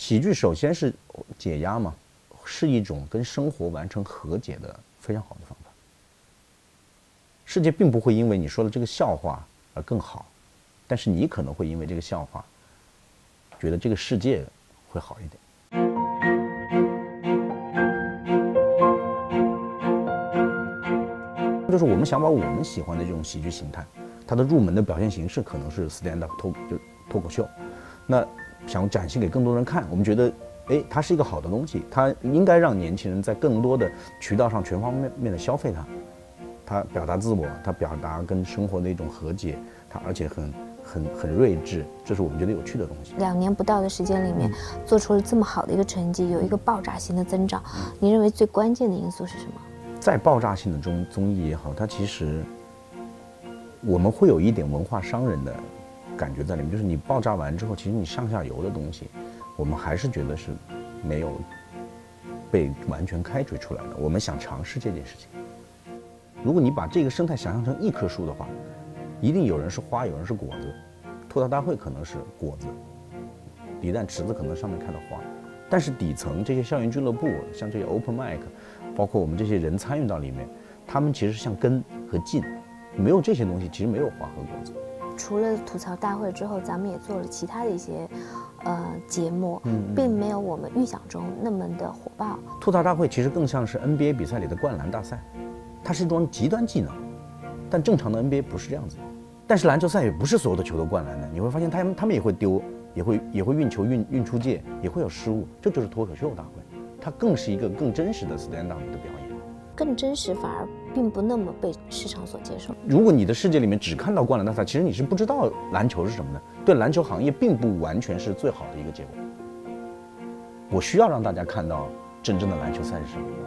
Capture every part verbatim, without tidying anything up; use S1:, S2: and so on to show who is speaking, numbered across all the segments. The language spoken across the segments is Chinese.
S1: 喜剧首先是解压嘛，是一种跟生活完成和解的非常好的方法。世界并不会因为你说的这个笑话而更好，但是你可能会因为这个笑话，觉得这个世界会好一点。就是我们想把我们喜欢的这种喜剧形态，它的入门的表现形式可能是 stand up 脱就脱口秀，那想展现给更多人看，我们觉得，哎，它是一个好的东西，它应该让年轻人在更多的渠道上全方面的消费它，它表达自我，它表达跟生活的一种和解，它而且很很很睿智，这是我们觉得有趣的东西。
S2: 两年不到的时间里面，做出了这么好的一个成绩，有一个爆炸性的增长，你认为最关键的因素是什么？
S1: 再爆炸性的综综艺也好，它其实我们会有一点文化商人的感觉在里面，就是你爆炸完之后，其实你上下游的东西，我们还是觉得是没有被完全开掘出来的。我们想尝试这件事情。如果你把这个生态想象成一棵树的话，一定有人是花，有人是果子。吐槽大会可能是果子，李诞池子可能上面开的花，但是底层这些校园俱乐部，像这些 open mic， 包括我们这些人参与到里面，他们其实像根和茎，没有这些东西，其实没有花和果子。
S2: 除了吐槽大会之后，咱们也做了其他的一些呃节目，嗯嗯并没有我们预想中那么的火爆。
S1: 吐槽大会其实更像是 N B A 比赛里的灌篮大赛，它是一种极端技能，但正常的 N B A 不是这样子。但是篮球赛也不是所有的球都灌篮的，你会发现他们他们也会丢，也会也会运球运运出界，也会有失误，这就是脱口秀大会，它更是一个更真实的 stand up 的表演。
S2: 更真实反而并不那么被市场所接受。
S1: 如果你的世界里面只看到灌篮大赛，其实你是不知道篮球是什么的，对篮球行业并不完全是最好的一个结果。我需要让大家看到真正的篮球赛是什么。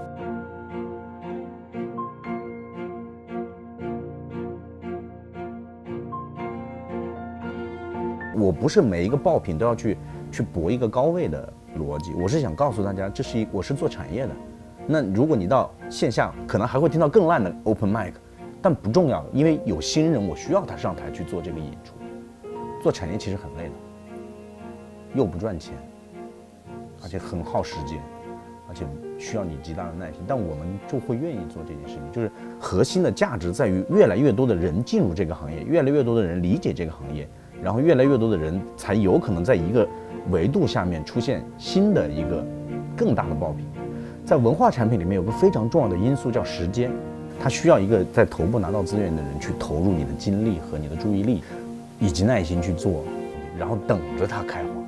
S1: 我不是每一个爆品都要去去搏一个高位的逻辑，我是想告诉大家，这是一我是做产业的。那如果你到线下，可能还会听到更烂的 open mic， 但不重要，因为有新人，我需要他上台去做这个演出。做产业其实很累的，又不赚钱，而且很耗时间，而且需要你极大的耐心。但我们就会愿意做这件事情，就是核心的价值在于越来越多的人进入这个行业，越来越多的人理解这个行业，然后越来越多的人才有可能在一个维度下面出现新的一个更大的爆品。在文化产品里面有个非常重要的因素叫时间，它需要一个在头部拿到资源的人去投入你的精力和你的注意力，以及耐心去做，然后等着它开花。